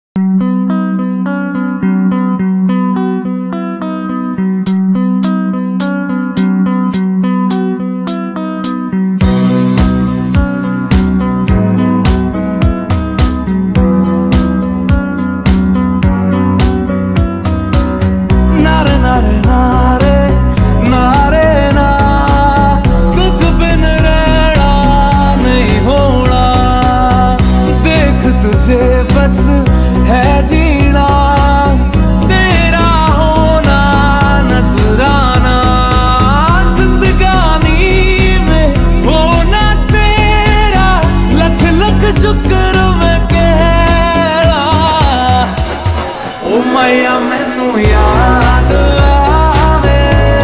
बस है जीना तेरा होना नजराना जिंदगानी में होना तेरा लख लख शुक्र मैं कह रहा ओ मैया मैनू याद आवे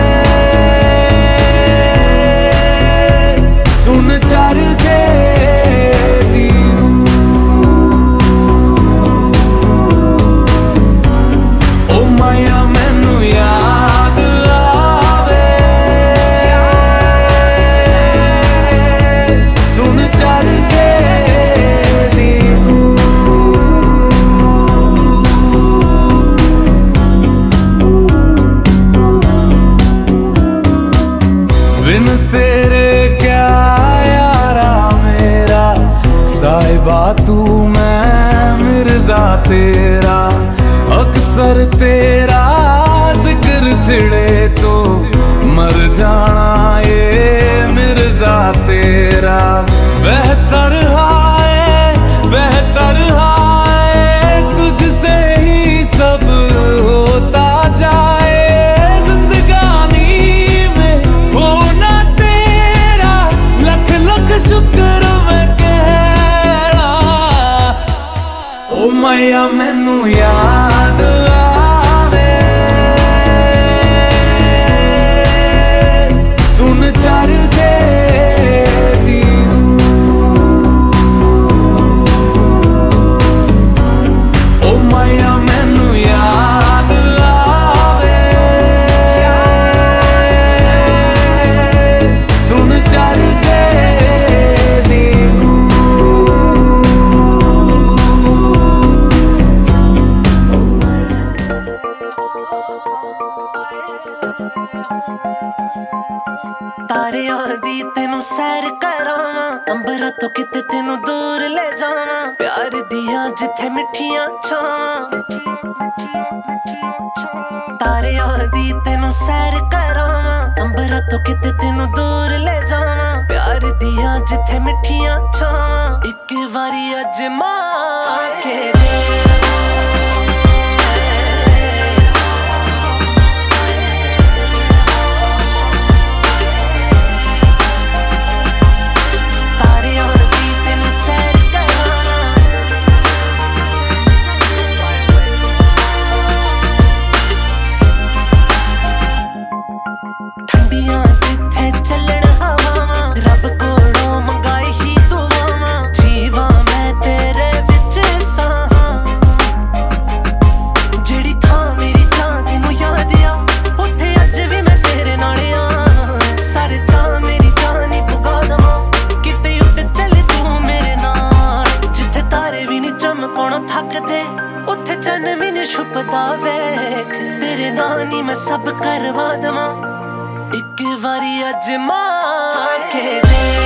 सुन चर के बिन तेरे क्या यारा मेरा साहिबा तू मैं मिर्जा तेरा अक्सर तेरा जिक्र छिड़े तो मर जाना ये मिर्जा तेरा बेहतर हाय तुझसे ही सब होता जाए शुक्र मैं कह रहा ओ मैया मैनू याद आवे सुन चर के ओ मैया मैनू याद आवे सुन चर के तारियां दी तेनू सैर करावां अंबरा तो किते तेनू दूर ले जावां प्यार दियां जिथे मिठियां छावां तारियां दी तेनू सैर करावां अंबरा तो किते तेनू दूर ले जावां प्यार दियां जिथे मिठियां छावां एक बारी अजमा के दे छुपदा वेख तेरे नानी मैं सब करवा दवां एक बारी अजमा के दे